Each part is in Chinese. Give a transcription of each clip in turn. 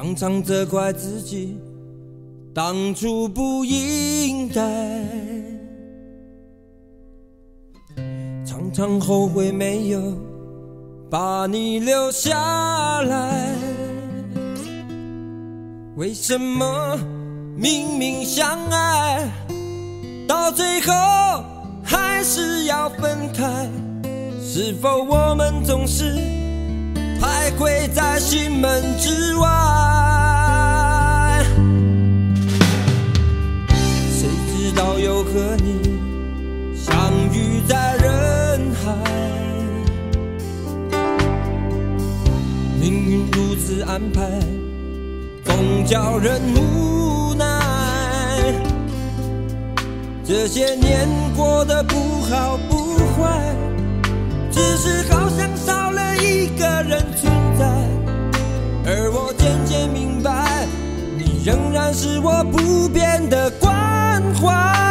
常常责怪自己当初不应该，常常后悔没有把你留下来。为什么明明相爱，到最后还是要分开？是否我们总是徘徊在心门之外？谁知道又和你相遇在人海，命运如此安排，总叫人无奈。这些年过得不好不坏，只是好像少了一个人存在。而我渐渐明白，你仍然是我不变的关怀。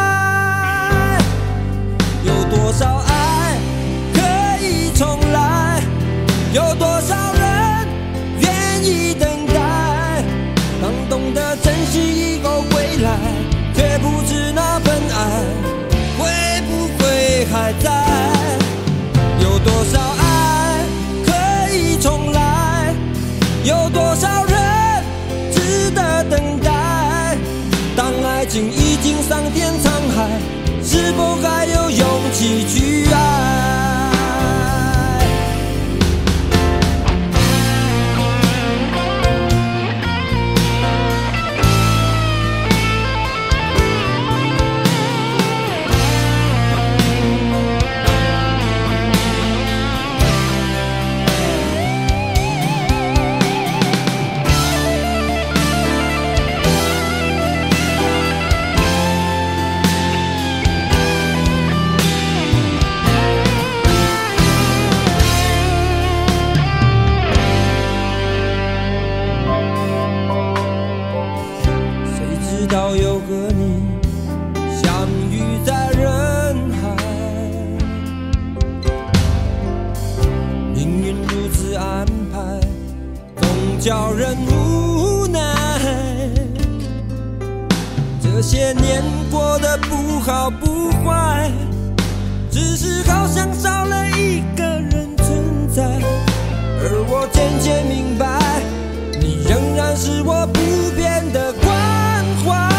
有多少爱可以重来，有多少人愿意等待。当懂得珍惜以后回来，却不知那份爱会不会还在。有多少爱可以重来，有多少人值得等待。当爱情已经桑田沧海，是否还有勇气去爱？到又和你相遇在人海，命运如此安排，总叫人无奈。这些年过得不好不坏，只是好像少了一个人存在。而我渐渐明白，你仍然是我不变的关怀。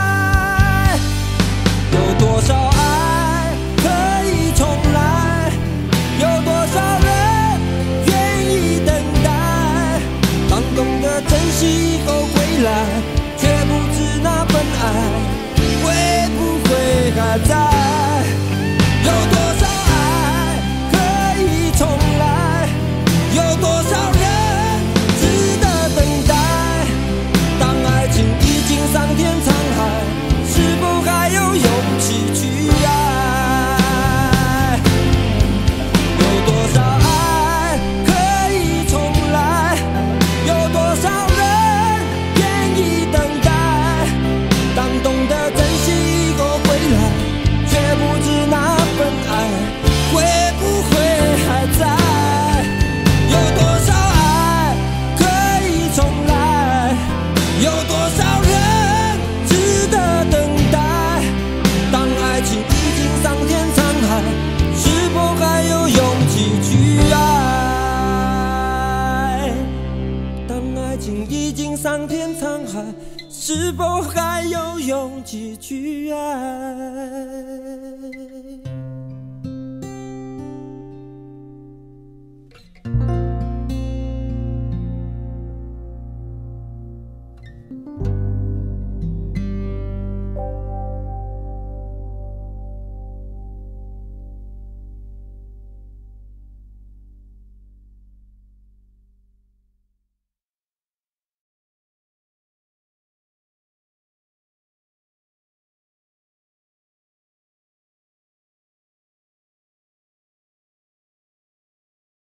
有多少爱可以重来，有多少人愿意等待。当懂得珍惜以后回来，却不知那份爱会不会还在。有多少爱可以重来，有多少人值得等待。当爱情已经桑田沧海，是否还有勇气去爱？有多少爱可以重来，有多少人愿意等待。当懂得珍惜以后回来，却不知那份爱会不会还在。有多少爱可以重来，有多少人值得等待。当爱情已经桑田沧海，是否还有勇气去爱？当爱情已经桑田沧海，是否还有勇气去爱？